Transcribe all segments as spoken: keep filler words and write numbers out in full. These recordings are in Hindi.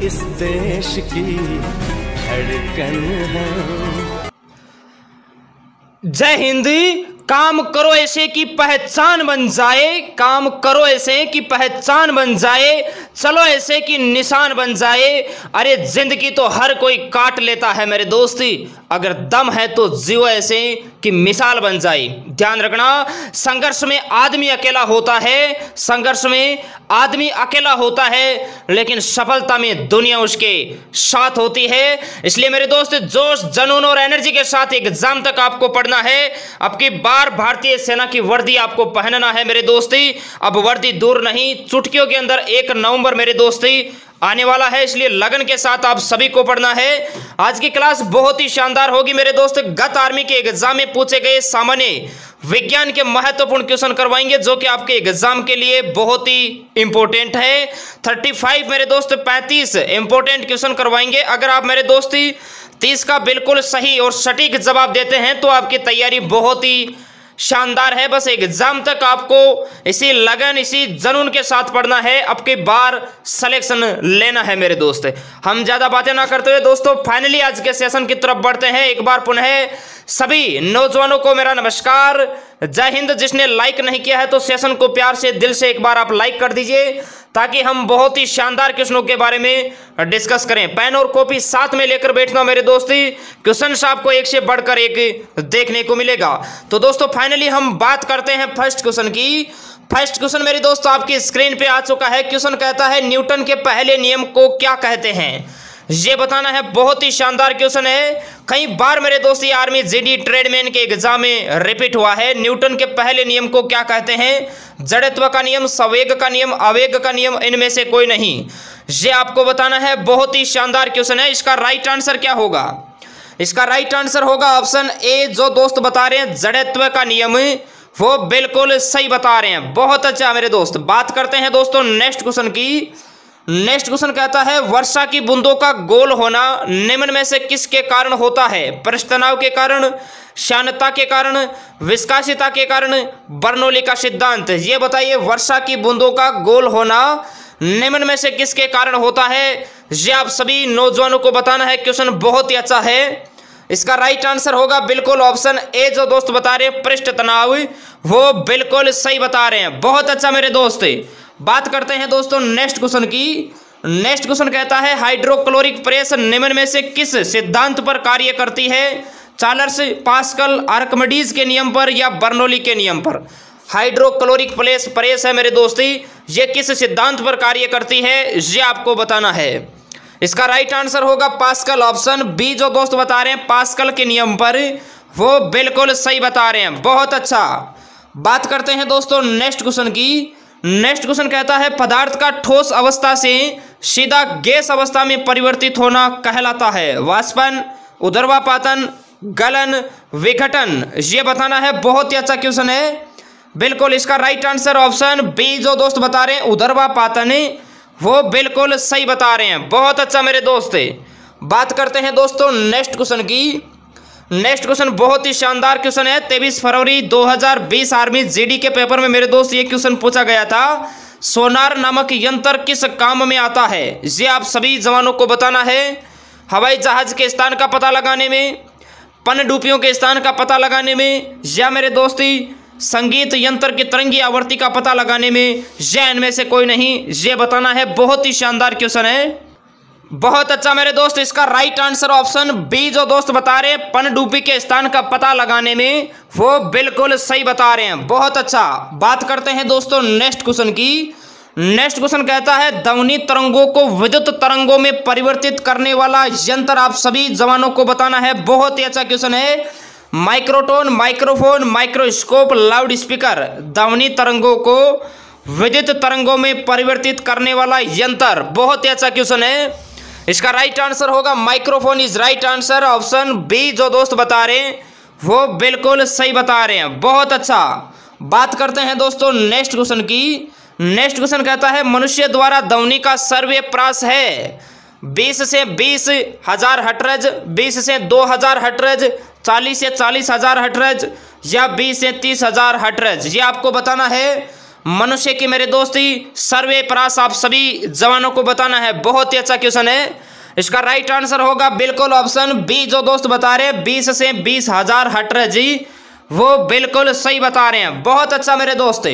इस देश की धड़कन है। जय हिंद। काम करो ऐसे कि पहचान बन जाए, काम करो ऐसे कि पहचान बन जाए, चलो ऐसे कि निशान बन जाए। अरे जिंदगी तो हर कोई काट लेता है मेरे दोस्ती, अगर दम है तो जियो ऐसे कि मिसाल बन जाए। ध्यान रखना, संघर्ष में आदमी अकेला होता है, संघर्ष में आदमी अकेला होता है, लेकिन सफलता में दुनिया उसके साथ होती है। इसलिए मेरे दोस्त, जोश, जुनून और एनर्जी के साथ एग्जाम तक आपको पढ़ना है। अब की बार भारतीय सेना की वर्दी आपको पहनना है मेरे दोस्ती। अब वर्दी दूर नहीं, चुटकियों के अंदर एक नवंबर मेरे दोस्ती आने वाला है, इसलिए लगन के साथ आप सभी को पढ़ना है। आज की क्लास बहुत ही शानदार होगी मेरे दोस्त। गत आर्मी के एग्जाम में पूछे गए सामान्य विज्ञान के महत्वपूर्ण क्वेश्चन करवाएंगे, जो कि आपके एग्जाम के लिए बहुत ही इंपॉर्टेंट है। पैंतीस मेरे दोस्त, पैंतीस इंपॉर्टेंट क्वेश्चन करवाएंगे। अगर आप मेरे दोस्ती तीस का बिल्कुल सही और सटीक जवाब देते हैं तो आपकी तैयारी बहुत ही शानदार है। बस एग्जाम तक आपको इसी लगन, इसी जुनून के साथ पढ़ना है, अब की बार सिलेक्शन लेना है मेरे दोस्त। हम ज्यादा बातें ना करते हुए दोस्तों फाइनली आज के सेशन की तरफ बढ़ते हैं। एक बार पुनः सभी नौजवानों को मेरा नमस्कार, जय हिंद। जिसने लाइक नहीं किया है तो सेशन को प्यार से दिल से एक बार आप लाइक कर दीजिए, ताकि हम बहुत ही शानदार क्वेश्चनों के बारे में डिस्कस करें। पेन और कॉपी साथ में लेकर बैठना मेरे दोस्ती, क्वेश्चन आपको एक से बढ़कर एक देखने को मिलेगा। तो दोस्तों फाइनली हम बात करते हैं फर्स्ट क्वेश्चन की। फर्स्ट क्वेश्चन मेरे दोस्तों आपकी स्क्रीन पे आ चुका है। क्वेश्चन कहता है न्यूटन के पहले नियम को क्या कहते हैं, ये बताना है। बहुत ही शानदार क्वेश्चन है, कई बार मेरे दोस्त आर्मी जीडी ट्रेडमैन के एग्जाम में रिपीट हुआ है। न्यूटन के पहले नियम को क्या कहते हैं? जड़त्व का नियम, संवेग का नियम, आवेग का नियम, इनमें से कोई नहीं, ये आपको बताना है। बहुत ही शानदार क्वेश्चन है। इसका राइट आंसर क्या होगा? इसका राइट आंसर होगा ऑप्शन ए। जो दोस्त बता रहे हैं जड़त्व का नियम, वो बिल्कुल सही बता रहे हैं। बहुत अच्छा मेरे दोस्त। बात करते हैं दोस्तों नेक्स्ट क्वेश्चन की। नेक्स्ट क्वेश्चन कहता है वर्षा की बूंदों का गोल होना निम्न में से किसके कारण होता है? पृष्ठ तनाव के कारण, श्यानता के कारण, विस्कासिता के कारण, बर्नौली का सिद्धांत। ये बताइए वर्षा की बूंदों का गोल होना निम्न में से किसके कारण होता है? ये आप सभी नौजवानों को बताना है। क्वेश्चन बहुत ही अच्छा है। इसका राइट आंसर होगा बिल्कुल ऑप्शन ए। जो दोस्त बता रहे हैं पृष्ठ तनाव, वो बिल्कुल सही बता रहे हैं। बहुत अच्छा मेरे दोस्त। बात करते हैं दोस्तों नेक्स्ट क्वेश्चन की। नेक्स्ट क्वेश्चन कहता है हाइड्रोक्लोरिक प्रेस निम्न में से किस सिद्धांत पर कार्य करती है? चार्ल्स, पास्कल, आर्किमिडीज के नियम पर या बर्नौली के नियम पर? हाइड्रोक्लोरिक प्रेस प्रेस है मेरे दोस्ती, ये किस सिद्धांत पर कार्य करती है, ये आपको बताना है। इसका राइट आंसर होगा पास्कल, ऑप्शन बी। जो दोस्त बता रहे हैं पास्कल के नियम पर, वो बिल्कुल सही बता रहे हैं। बहुत अच्छा। बात करते हैं दोस्तों नेक्स्ट क्वेश्चन की। नेक्स्ट क्वेश्चन कहता है पदार्थ का ठोस अवस्था से सीधा गैस अवस्था में परिवर्तित होना कहलाता है? वाष्पन, उदर्वापातन, गलन, विघटन। ये बताना है। बहुत ही अच्छा क्वेश्चन है। बिल्कुल इसका राइट आंसर ऑप्शन बी। जो दोस्त बता रहे हैं उदर्वापातन, वो बिल्कुल सही बता रहे हैं। बहुत अच्छा मेरे दोस्त। बात करते हैं दोस्तों नेक्स्ट क्वेश्चन की। नेक्स्ट क्वेश्चन बहुत ही शानदार क्वेश्चन है। तेईस फरवरी दो हज़ार बीस आर्मी जीडी के पेपर में मेरे दोस्त ये क्वेश्चन पूछा गया था। सोनार नामक यंत्र किस काम में आता है? ये आप सभी जवानों को बताना है। हवाई जहाज के स्थान का पता लगाने में, पनडुब्बियों के स्थान का पता लगाने में, या मेरे दोस्ती संगीत यंत्र की तरंगी आवृत्ति का पता लगाने में, या इनमें से कोई नहीं, ये बताना है। बहुत ही शानदार क्वेश्चन है। बहुत अच्छा मेरे दोस्त। इसका राइट आंसर ऑप्शन बी। जो दोस्त बता रहे हैं पनडुब्बी के स्थान का पता लगाने में, वो बिल्कुल सही बता रहे हैं। बहुत अच्छा। बात करते हैं दोस्तों नेक्स्ट क्वेश्चन की। नेक्स्ट क्वेश्चन कहता है ध्वनि तरंगों को विद्युत तरंगों में परिवर्तित करने वाला यंत्र आप सभी जवानों को बताना है। बहुत ही अच्छा क्वेश्चन है। Microtone, microphone, microscope, loud speaker. ध्वनि तरंगों को विद्युत तरंगों में परिवर्तित करने वाला यंत्र। बहुत ही अच्छा क्वेश्चन है। इसका राइट आंसर होगा microphone is right answer, option B. जो दोस्त बता रहे हैं वो बिल्कुल सही बता रहे हैं। बहुत अच्छा। बात करते हैं दोस्तों नेक्स्ट क्वेश्चन की। नेक्स्ट क्वेश्चन कहता है मनुष्य द्वारा ध्वनि का सर्वे प्रास है? बीस से बीस हजार हर्ट्ज, बीस से दो हजार हर्ट्ज, चालीस से चालीस हजार हर्ट्ज, या बीस से तीस हजार हर्ट्ज? ये आपको बताना है। मनुष्य की मेरे दोस्ती सर्वे प्रास आप सभी जवानों को बताना है। बहुत ही अच्छा क्वेश्चन है। इसका राइट आंसर होगा बिल्कुल ऑप्शन बी। जो दोस्त बता रहे हैं बीस से बीस हजार हट रहे जी, वो बिल्कुल सही बता रहे हैं। बहुत अच्छा मेरे दोस्त।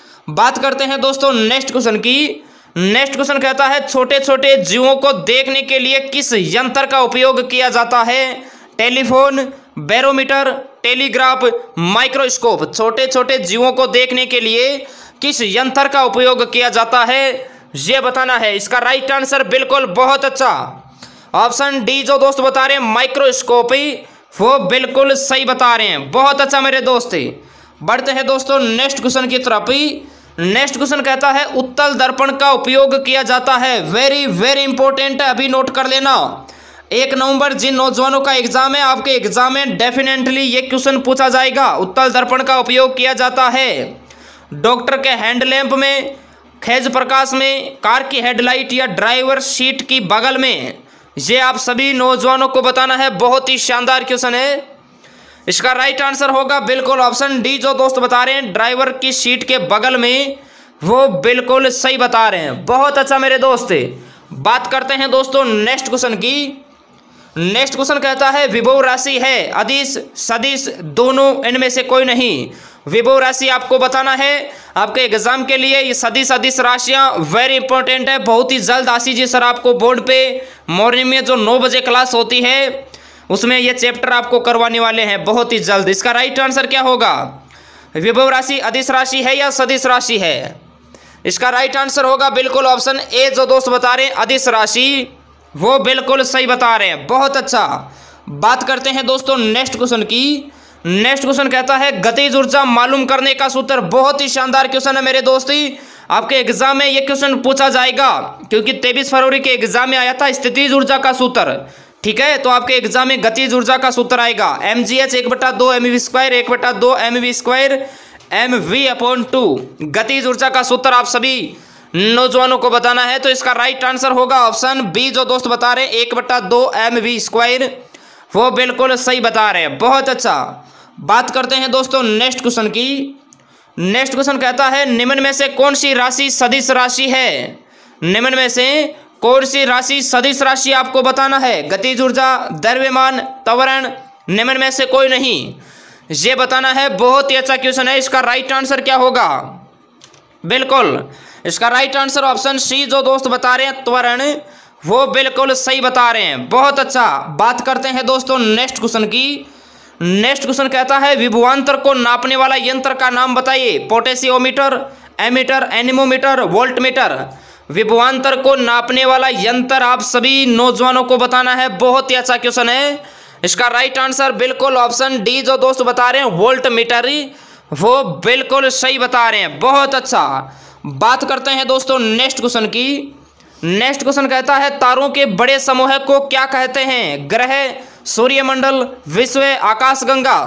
बात करते हैं दोस्तों नेक्स्ट क्वेश्चन की। नेक्स्ट क्वेश्चन कहता है छोटे छोटे जीवों को देखने के लिए किस यंत्र का उपयोग किया जाता है? Telephone, barometer, telegraph, microscope. छोटे छोटे जीवों को देखने के लिए किस यंत्र का उपयोग किया जाता है, ये बताना है। इसका राइट आंसर बिल्कुल बहुत अच्छा ऑप्शन डी। जो दोस्त बता रहे हैं माइक्रोस्कोप, वो बिल्कुल सही बता रहे हैं। बहुत अच्छा मेरे दोस्त। बढ़ते हैं दोस्तों नेक्स्ट क्वेश्चन की तरफ। नेक्स्ट क्वेश्चन कहता है उत्तल दर्पण का उपयोग किया जाता है। वेरी वेरी इंपॉर्टेंट है, अभी नोट कर लेना। एक नवंबर जिन नौजवानों का एग्जाम है, आपके एग्जाम में डेफिनेटली ये क्वेश्चन पूछा जाएगा। उत्तल दर्पण का उपयोग किया जाता है डॉक्टर के हैंडलैम्प में, खेज प्रकाश में, कार की हेडलाइट या ड्राइवर सीट की बगल में। ये आप सभी नौजवानों को बताना है। बहुत ही शानदार क्वेश्चन है। इसका राइट आंसर होगा बिल्कुल ऑप्शन डी। जो दोस्त बता रहे हैं ड्राइवर की सीट के बगल में, वो बिल्कुल सही बता रहे हैं। बहुत अच्छा मेरे दोस्त। बात करते हैं दोस्तों नेक्स्ट क्वेश्चन की। नेक्स्ट क्वेश्चन कहता है विभव राशि है अदिश सदिश दोनों, इनमें से कोई नहीं। विभव राशि आपको बताना है आपके एग्जाम के लिए। ये सदिश अदिश राशियां वेरी इंपॉर्टेंट है। बहुत ही जल्द आशीष जी सर आपको बोर्ड पे मॉर्निंग में जो नौ बजे क्लास होती है उसमें ये चैप्टर आपको करवाने वाले हैं बहुत ही जल्द। इसका राइट आंसर क्या होगा? विभव राशि अदिश राशि है या सदिश राशि है? इसका राइट आंसर होगा बिल्कुल ऑप्शन ए। जो दोस्त बता रहे हैं अदिश राशि, वो बिल्कुल सही बता रहे हैं। बहुत अच्छा। बात करते हैं दोस्तों नेक्स्ट क्वेश्चन की। नेक्स्ट क्वेश्चन कहता है गतिज ऊर्जा मालूम करने का सूत्र। बहुत ही शानदार क्वेश्चन है मेरे दोस्ती। आपके एग्जाम में ये क्वेश्चन पूछा जाएगा क्योंकि तेईस फरवरी के एग्जाम में आया था स्थितिज ऊर्जा का सूत्र। ठीक है, तो आपके एग्जाम में गतिज ऊर्जा का सूत्र आएगा एम जी एच एक बटा दो एम वी स्क्वायर एक बटा दो M V square M V upon two. गतिज ऊर्जा का सूत्र आप सभी नौजवानों को बताना है। तो इसका राइट आंसर होगा ऑप्शन बी। जो दोस्त बता रहे हैं एक बटा दो एम वी स्क्वायर, वो बिल्कुल सही बता रहे हैं। बहुत अच्छा। बात करते हैं दोस्तों नेक्स्ट क्वेश्चन की। नेक्स्ट क्वेश्चन कहता है निम्न में से कौन सी राशि सदिश राशि है? निम्न में से कौन सी राशि सदिश राशि आपको बताना है। गतिज ऊर्जा, द्रव्यमान, त्वरण, निम्न में से कोई नहीं, ये बताना है। बहुत ही अच्छा क्वेश्चन है। इसका राइट आंसर क्या होगा? बिल्कुल इसका राइट आंसर ऑप्शन सी। जो दोस्त बता रहे हैं त्वरण, वो बिल्कुल सही बता रहे हैं। बहुत अच्छा। बात करते हैं दोस्तों नेक्स्ट क्वेश्चन की। नेक्स्ट क्वेश्चन कहता है विभवांतर को नापने वाला यंत्र का नाम बताइए। Potentiometer, ammeter, anemometer, voltmeter. विभवांतर को नापने वाला यंत्र आप सभी नौजवानों को बताना है। बहुत ही अच्छा क्वेश्चन है। इसका राइट आंसर बिल्कुल ऑप्शन डी। जो दोस्त बता रहे हैं वोल्टमीटर, वो बिल्कुल सही बता रहे हैं। बहुत अच्छा। बात करते हैं दोस्तों नेक्स्ट क्वेश्चन की। नेक्स्ट क्वेश्चन कहता है तारों के बड़े समूह को क्या कहते हैं? ग्रह, सूर्यमंडल, विश्व, आकाशगंगा।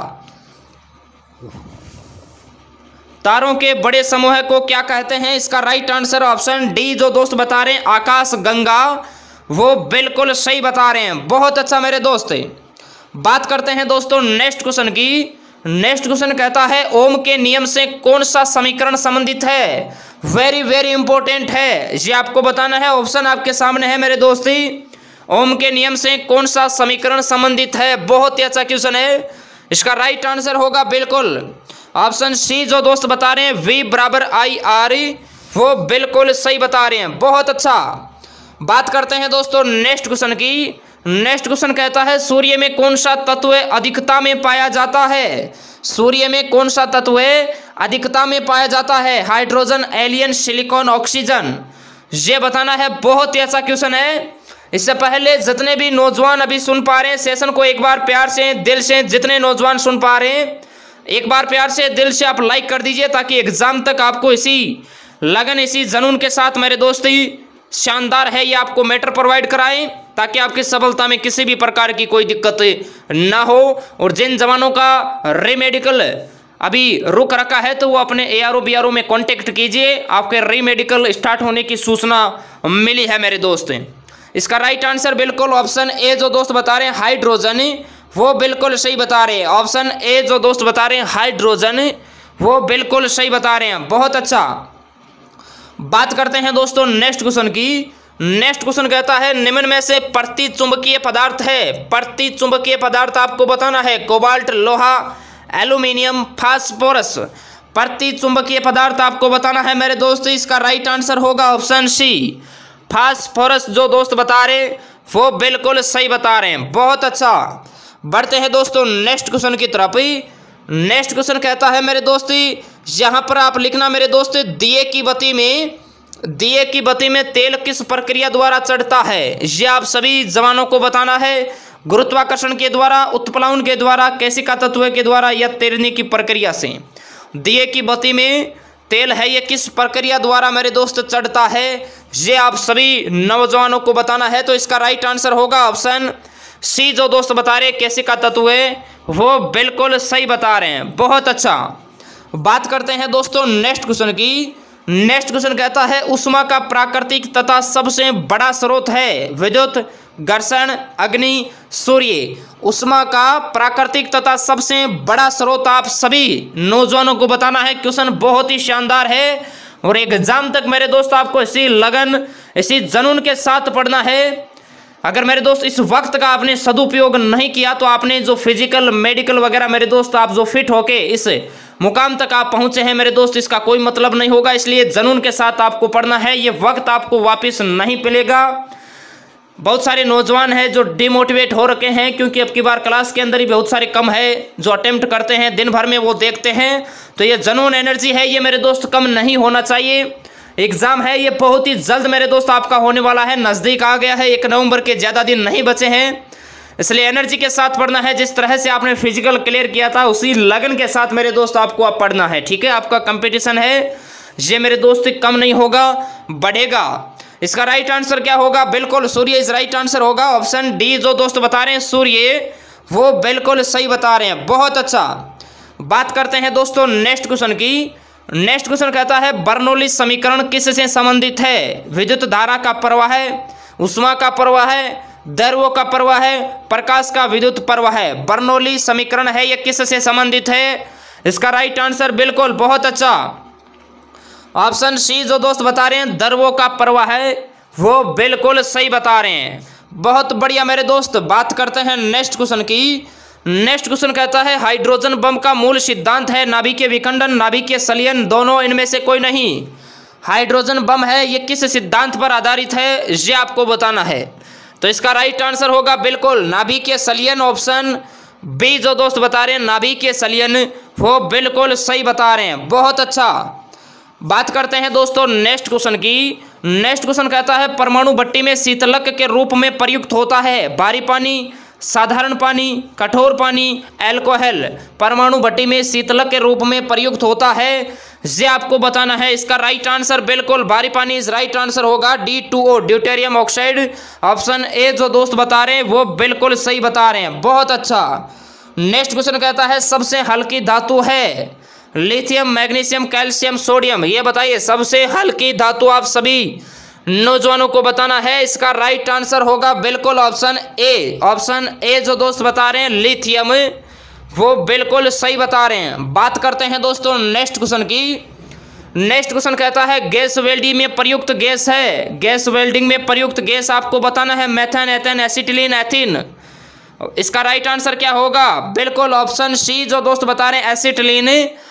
तारों के बड़े समूह को क्या कहते हैं? इसका राइट आंसर ऑप्शन डी। जो दोस्त बता रहे हैं आकाशगंगा, वो बिल्कुल सही बता रहे हैं। बहुत अच्छा मेरे दोस्त। बात करते हैं दोस्तों नेक्स्ट क्वेश्चन की। नेक्स्ट क्वेश्चन कहता है ओम के नियम से कौन सा समीकरण संबंधित है? वेरी वेरी इंपॉर्टेंट है, ये आपको बताना है। ऑप्शन आपके सामने है मेरे दोस्ती। ओम के नियम से कौन सा समीकरण संबंधित है? बहुत ही अच्छा क्वेश्चन है। इसका राइट आंसर होगा बिल्कुल ऑप्शन सी। जो दोस्त बता रहे हैं V बराबर आई आर, वो बिल्कुल सही बता रहे हैं। बहुत अच्छा। बात करते हैं दोस्तों नेक्स्ट क्वेश्चन की। नेक्स्ट क्वेश्चन कहता है सूर्य में कौन सा तत्व अधिकता में पाया जाता है? सूर्य में कौन सा तत्व अधिकता में पाया जाता है? Hydrogen, helium, silicon, oxygen. ये बताना है। बहुत ही अच्छा क्वेश्चन है। इससे पहले जितने भी नौजवान अभी सुन पा रहे हैं सेशन को एक बार प्यार से दिल से, जितने नौजवान सुन पा रहे हैं एक बार प्यार से दिल से आप लाइक कर दीजिए ताकि एग्जाम तक आपको इसी लगन, इसी जुनून के साथ मेरे दोस्ती शानदार है ये आपको मैटर प्रोवाइड कराएं ताकि आपकी सफलता में किसी भी प्रकार की कोई दिक्कत ना हो। और जिन जवानों का रीमेडिकल अभी रुक रखा है तो वो अपने A R O B R O में कॉन्टेक्ट कीजिए। आपके रीमेडिकल स्टार्ट होने की सूचना मिली है मेरे दोस्त। इसका राइट आंसर बिल्कुल ऑप्शन ए। जो दोस्त बता रहे हैं हाइड्रोजन, वो बिल्कुल सही बता रहे हैं। ऑप्शन ए जो दोस्त बता रहे हैं हाइड्रोजन, वो बिल्कुल सही बता रहे हैं, बहुत अच्छा। बात करते हैं दोस्तों नेक्स्ट क्वेश्चन की। नेक्स्ट क्वेश्चन कहता है निम्न में से प्रति चुंबकीय पदार्थ है। प्रति चुंबकीय पदार्थ आपको बताना है। कोबाल्ट, लोहा, एल्यूमिनियम, फास्फोरस। प्रति चुंबकीय पदार्थ आपको बताना है मेरे दोस्त। इसका राइट आंसर होगा ऑप्शन सी, फास्फोरस। जो दोस्त बता रहे वो बिल्कुल सही बता रहे हैं, बहुत अच्छा। बढ़ते हैं दोस्तों नेक्स्ट क्वेश्चन की तरफ। नेक्स्ट क्वेश्चन कहता है मेरे दोस्त, यहाँ पर आप लिखना मेरे दोस्त, दिए की बत्ती में दिए की बत्ती में तेल किस प्रक्रिया द्वारा चढ़ता है। ये आप सभी जवानों को बताना है। गुरुत्वाकर्षण के द्वारा, उत्प्लावन के द्वारा, केशिका तत्व के द्वारा या तैरने की प्रक्रिया से। दिए की बत्ती में तेल है ये किस प्रक्रिया द्वारा मेरे दोस्त चढ़ता है, ये आप सभी नौजवानों को बताना है। तो इसका राइट आंसर होगा ऑप्शन सी। जो दोस्त बता रहे केशिका तत्व वो बिल्कुल सही बता रहे हैं, बहुत अच्छा। बात करते हैं दोस्तों नेक्स्ट क्वेश्चन की। नेक्स्ट क्वेश्चन कहता है ऊष्मा का प्राकृतिक तथा सबसे बड़ा स्रोत है। विद्युत, घर्षण, अग्नि, सूर्य। ऊष्मा का प्राकृतिक तथा सबसे बड़ा स्रोत आप सभी नौजवानों को बताना है। क्वेश्चन बहुत ही शानदार है और एग्जाम तक मेरे दोस्त आपको इसी लगन, इसी जुनून के साथ पढ़ना है। अगर मेरे दोस्त इस वक्त का आपने सदुपयोग नहीं किया तो आपने जो फिजिकल, मेडिकल वगैरह मेरे दोस्त आप जो फिट होके इस मुकाम तक आप पहुंचे हैं मेरे दोस्त, इसका कोई मतलब नहीं होगा। इसलिए जुनून के साथ आपको पढ़ना है, ये वक्त आपको वापस नहीं मिलेगा। बहुत सारे नौजवान हैं जो डिमोटिवेट हो रखे हैं क्योंकि अब की बार क्लास के अंदर ही बहुत सारे कम है जो अटेम्प्ट करते हैं, दिन भर में वो देखते हैं। तो ये जुनून, एनर्जी है ये मेरे दोस्त कम नहीं होना चाहिए। एग्जाम है ये बहुत ही जल्द मेरे दोस्त आपका होने वाला है, नज़दीक आ गया है। एक नवंबर के ज़्यादा दिन नहीं बचे हैं, इसलिए एनर्जी के साथ पढ़ना है। जिस तरह से आपने फिजिकल क्लियर किया था उसी लगन के साथ मेरे दोस्त आपको अब पढ़ना है, ठीक है। आपका कंपटीशन है ये मेरे दोस्त कम नहीं होगा, बढ़ेगा। इसका राइट आंसर क्या होगा? बिल्कुल सूर्य इस राइट आंसर होगा। ऑप्शन डी जो दोस्त बता रहे हैं सूर्य वो बिल्कुल सही बता रहे हैं, बहुत अच्छा। बात करते हैं दोस्तों नेक्स्ट क्वेश्चन की। नेक्स्ट क्वेश्चन कहता है बर्नौली समीकरण किससे संबंधित है? विद्युत धारा का प्रवाह है, ऊष्मा का प्रवाह है, द्रव्यों का प्रवाह है, प्रकाश का विद्युत प्रवाह है। बर्नौली समीकरण है ये किससे संबंधित है? इसका राइट आंसर बिल्कुल बहुत अच्छा ऑप्शन सी जो दोस्त बता रहे हैं द्रव्यों का प्रवाह है वो बिल्कुल सही बता रहे हैं, बहुत बढ़िया मेरे दोस्त। बात करते हैं नेक्स्ट क्वेश्चन की। नेक्स्ट क्वेश्चन कहता है हाइड्रोजन बम का मूल सिद्धांत है नाभिकीय विखंडन, नाभिकीय संलयन, दोनों इनमें से कोई नहीं। हाइड्रोजन बम है ये किस सिद्धांत पर आधारित है ये आपको बताना है। तो इसका राइट आंसर होगा बिल्कुल नाभिकीय संलयन। ऑप्शन बी जो दोस्त बता रहे हैं नाभिकीय संलयन वो बिल्कुल सही बता रहे हैं, बहुत अच्छा। बात करते हैं दोस्तों नेक्स्ट क्वेश्चन की। नेक्स्ट क्वेश्चन कहता है परमाणु भट्टी में शीतलक के रूप में प्रयुक्त होता है भारी पानी, साधारण पानी, कठोर पानी, अल्कोहल। परमाणु भट्टी में शीतलक के रूप में प्रयुक्त होता है ये आपको बताना है। इसका राइट आंसर बिल्कुल भारी पानी इस राइट आंसर होगा, D two O deuterium oxide. Option A जो दोस्त बता रहे हैं वो बिल्कुल सही बता रहे हैं, बहुत अच्छा। नेक्स्ट क्वेश्चन कहता है सबसे हल्की धातु है लिथियम, मैग्नीशियम, कैल्शियम, सोडियम। ये बताइए सबसे हल्की धातु आप सभी नौजवानों को बताना है। इसका राइट आंसर होगा बिल्कुल ऑप्शन ए। ऑप्शन ए जो दोस्त बता रहे हैं लिथियम वो बिल्कुल सही बता रहे हैं। बात करते हैं दोस्तों नेक्स्ट क्वेश्चन की। नेक्स्ट क्वेश्चन कहता है गैस वेल्डिंग में प्रयुक्त गैस है। गैस वेल्डिंग में प्रयुक्त गैस आपको बताना है मेथेन, एथेन, एसिटिलीन, एथिन। इसका राइट आंसर क्या होगा? बिल्कुल ऑप्शन सी जो दोस्त बता रहे हैं एसिटिलीन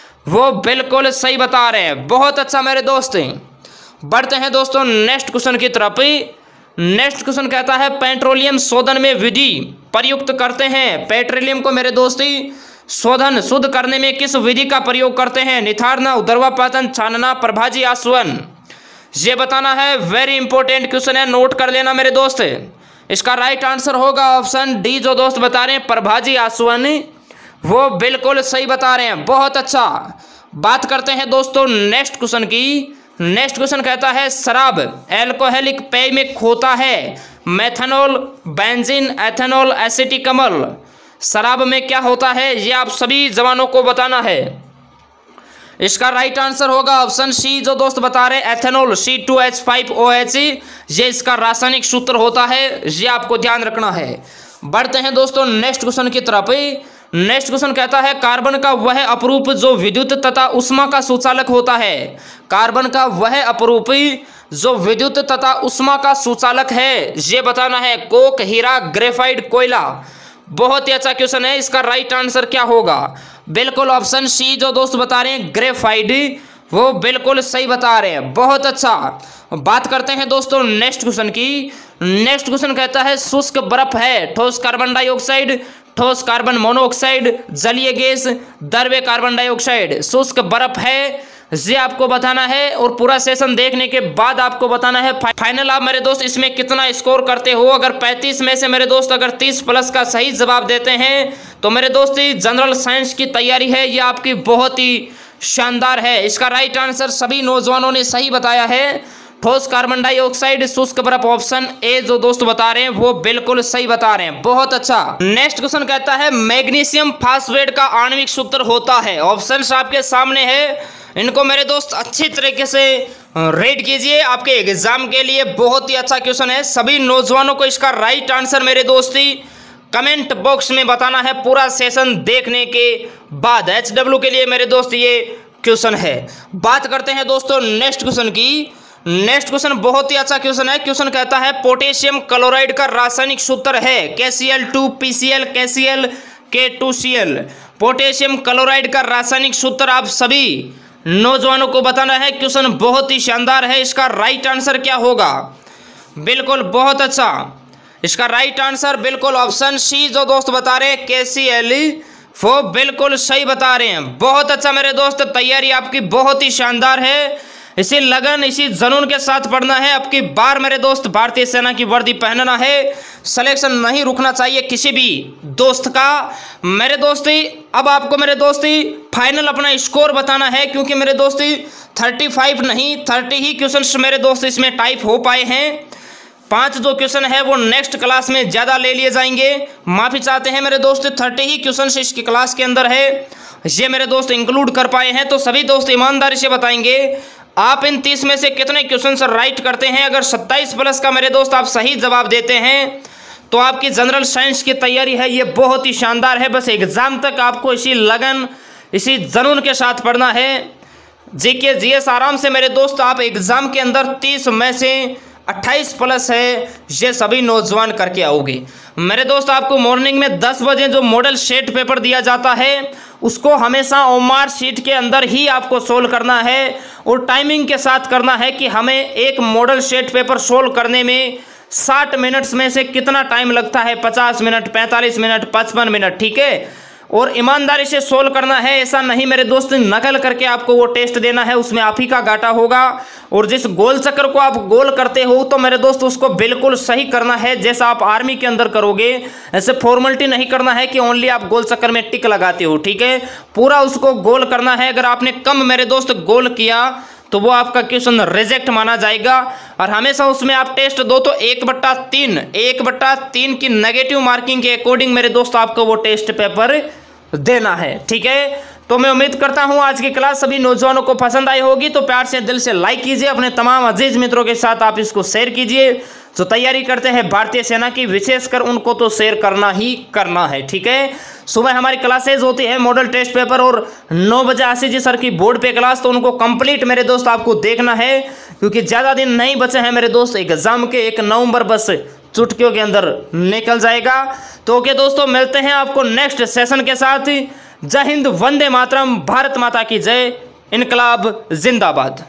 वो बिल्कुल सही बता रहे हैं, बहुत अच्छा मेरे दोस्त। बढ़ते हैं दोस्तों नेक्स्ट क्वेश्चन की तरफ। नेक्स्ट क्वेश्चन कहता है पेट्रोलियम शोधन में विधि प्रयुक्त करते हैं। पेट्रोलियम को मेरे दोस्ती शोधन शुद्ध करने में किस विधि का प्रयोग करते हैं? निथारना, उध्र्वपातन, छानना, प्रभाजी आसवन। ये बताना है, वेरी इंपॉर्टेंट क्वेश्चन है, नोट कर लेना मेरे दोस्त। इसका राइट आंसर होगा ऑप्शन डी जो दोस्त बता रहे हैं प्रभाजी आसवन वो बिल्कुल सही बता रहे हैं, बहुत अच्छा। बात करते हैं दोस्तों नेक्स्ट क्वेश्चन की। नेक्स्ट क्वेश्चन कहता है शराब एल्कोहलिक पेय में खोता है मेथनॉल, बेंजीन, एथेनॉल, एसिटिकमल। शराब में क्या होता है ये आप सभी जवानों को बताना है। इसका राइट आंसर होगा ऑप्शन सी जो दोस्त बता रहे हैं ethanol, C two H five O H. ये इसका रासायनिक सूत्र होता है, ये आपको ध्यान रखना है। बढ़ते हैं दोस्तों नेक्स्ट क्वेश्चन की तरफ। नेक्स्ट क्वेश्चन कहता है कार्बन का वह अपरूप जो विद्युत तथा उष्मा का सुचालक होता है। कार्बन का वह अपरूप जो विद्युत तथा उष्मा का सुचालक है, ये बताना है। कोक, हीरा, ग्रेफाइट, कोयला। बहुत ही अच्छा क्वेश्चन है। इसका राइट आंसर क्या होगा? बिल्कुल ऑप्शन सी जो दोस्त बता रहे हैं ग्रेफाइट, वो बिल्कुल सही बता रहे हैं। बहुत अच्छा। बात करते हैं दोस्तों नेक्स्ट क्वेश्चन की। नेक्स्ट क्वेश्चन कहता है शुष्क बर्फ है ठोस कार्बन डाइऑक्साइड, ठोस कार्बन मोनोऑक्साइड, जलीय गैस, द्रव्य कार्बन डाइऑक्साइड। शुष्क बर्फ है ये आपको बताना है और पूरा सेशन देखने के बाद आपको बताना है फाइनल आप मेरे दोस्त इसमें कितना स्कोर करते हो। अगर पैंतीस में से मेरे दोस्त अगर तीस प्लस का सही जवाब देते हैं तो मेरे दोस्त जनरल साइंस की तैयारी है ये आपकी बहुत ही शानदार है। इसका राइट आंसर सभी नौजवानों ने सही बताया है। ठोस कार्बन डाइऑक्साइड, शुष्क बर्फ, ऑप्शन ए जो दोस्त बता रहे हैं वो बिल्कुल सही बता रहे हैं। बहुत अच्छा। नेक्स्ट क्वेश्चन कहता है मैग्नीशियम फास्फेट का आणविक सूत्र होता है। ऑप्शंस आपके सामने है, इनको मेरे दोस्त अच्छी तरीके से रेड कीजिए। आपके एग्जाम के लिए बहुत ही अच्छा क्वेश्चन है। सभी नौजवानों को इसका राइट आंसर मेरे दोस्ती कमेंट बॉक्स में बताना है पूरा सेशन देखने के बाद। एच डब्ल्यू के लिए मेरे दोस्त ये क्वेश्चन है। बात करते हैं दोस्तों नेक्स्ट क्वेश्चन की। नेक्स्ट क्वेश्चन बहुत ही अच्छा क्वेश्चन है। क्वेश्चन कहता है पोटेशियम क्लोराइड का रासायनिक सूत्र है K C L two P C L, K C L, K two C L. Potassium chloride का रासायनिक सूत्र आप सभी नौजवानों को बताना है। क्वेश्चन बहुत ही शानदार है। इसका राइट आंसर क्या होगा? बिल्कुल बहुत अच्छा। इसका राइट आंसर बिल्कुल ऑप्शन सी जो दोस्त बता रहे हैं के सी एल, वो बिल्कुल सही बता रहे हैं। बहुत अच्छा मेरे दोस्त, तैयारी आपकी बहुत ही शानदार है। इसी लगन इसी जुनून के साथ पढ़ना है। आपकी बार मेरे दोस्त भारतीय सेना की वर्दी पहनना है। सिलेक्शन नहीं रुकना चाहिए किसी भी दोस्त का। मेरे दोस्ती अब आपको मेरे दोस्ती फाइनल अपना स्कोर बताना है, क्योंकि मेरे दोस्ती पैंतीस नहीं तीस ही क्वेश्चंस मेरे दोस्त इसमें टाइप हो पाए हैं। पांच जो क्वेश्चन है वो नेक्स्ट क्लास में ज़्यादा ले लिए जाएंगे। माफ़ी चाहते हैं मेरे दोस्त, तीस ही क्वेश्चन इसकी क्लास के अंदर है, ये मेरे दोस्त इंक्लूड कर पाए हैं। तो सभी दोस्त ईमानदारी से बताएंगे आप इन तीस में से कितने क्वेश्चन राइट करते हैं। अगर सत्ताईस प्लस का मेरे दोस्त आप सही जवाब देते हैं तो आपकी जनरल साइंस की तैयारी है ये बहुत ही शानदार है। बस एग्जाम तक आपको इसी लगन इसी जुनून के साथ पढ़ना है। जीके जीएस आराम से मेरे दोस्त आप एग्जाम के अंदर तीस में से अट्ठाईस प्लस है ये सभी नौजवान करके आओगे। मेरे दोस्त आपको मॉर्निंग में दस बजे जो मॉडल सेट पेपर दिया जाता है उसको हमेशा ओमार शीट के अंदर ही आपको सोल्व करना है और टाइमिंग के साथ करना है कि हमें एक मॉडल सेट पेपर सोल्व करने में साठ मिनट्स में से कितना टाइम लगता है, पचास मिनट, पैंतालीस मिनट, पचपन मिनट, ठीक है। और ईमानदारी से सोल्व करना है, ऐसा नहीं मेरे दोस्त नकल करके आपको वो टेस्ट देना है, उसमें आप ही का घाटा होगा। और जिस गोल चक्कर को आप गोल करते हो तो मेरे दोस्त उसको बिल्कुल सही करना है, जैसा आप आर्मी के अंदर करोगे। ऐसे फॉर्मेलिटी नहीं करना है कि ओनली आप गोल चक्कर में टिक लगाते हो, ठीक है। पूरा उसको गोल करना है। अगर आपने कम मेरे दोस्त गोल किया तो वो आपका क्वेश्चन रिजेक्ट माना जाएगा। और हमेशा उसमें आप टेस्ट दो तो एक बट्टा तीन एक बट्टा तीन की नेगेटिव मार्किंग के अकॉर्डिंग मेरे दोस्त आपको वो टेस्ट पेपर देना है, ठीक है। तो मैं उम्मीद करता हूं आज की क्लास सभी नौजवानों को पसंद आई होगी। तो प्यार से दिल से लाइक कीजिए, अपने तमाम अजीज मित्रों के साथ आप इसको शेयर कीजिए। जो तैयारी करते हैं भारतीय सेना की, विशेषकर उनको तो शेयर करना ही करना है, ठीक है। सुबह हमारी क्लासेज होती है मॉडल टेस्ट पेपर और नौ बजे आशीष जी सर की बोर्ड पे क्लास, तो उनको कंप्लीट मेरे दोस्त आपको देखना है, क्योंकि ज़्यादा दिन नहीं बचे हैं मेरे दोस्त एग्जाम के। एक नवंबर बस चुटकियों के अंदर निकल जाएगा। तो ओके दोस्तों, मिलते हैं आपको नेक्स्ट सेशन के साथ। जय हिंद, वंदे मातरम, भारत माता की जय, इनकलाब जिंदाबाद।